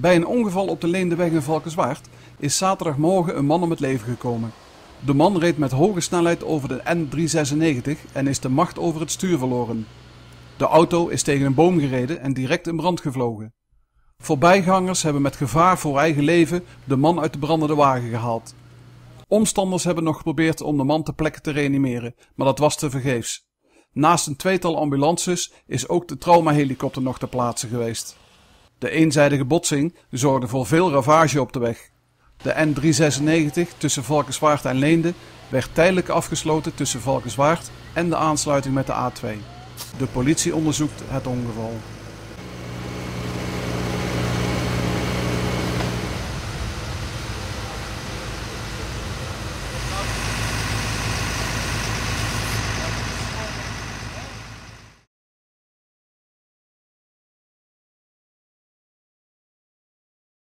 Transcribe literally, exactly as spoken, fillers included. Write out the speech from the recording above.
Bij een ongeval op de Leendeweg in Valkenswaard is zaterdagmorgen een man om het leven gekomen. De man reed met hoge snelheid over de N driehonderdzesennegentig en is de macht over het stuur verloren. De auto is tegen een boom gereden en direct in brand gevlogen. Voorbijgangers hebben met gevaar voor eigen leven de man uit de brandende wagen gehaald. Omstanders hebben nog geprobeerd om de man ter plekke te reanimeren, maar dat was tevergeefs. Naast een tweetal ambulances is ook de traumahelikopter nog ter plaatse geweest. De eenzijdige botsing zorgde voor veel ravage op de weg. De N driehonderdzesennegentig tussen Valkenswaard en Leende werd tijdelijk afgesloten tussen Valkenswaard en de aansluiting met de A twee. De politie onderzoekt het ongeval.